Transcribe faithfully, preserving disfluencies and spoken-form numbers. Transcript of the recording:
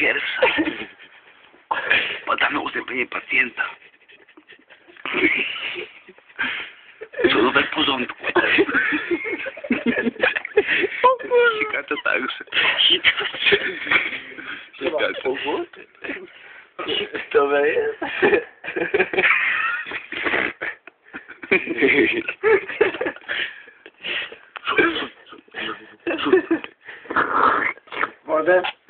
pierwsza. Badamy uzębienie pacjenta. Cudowek w porządku. Sika to także. Sika to. To jest. Wodę?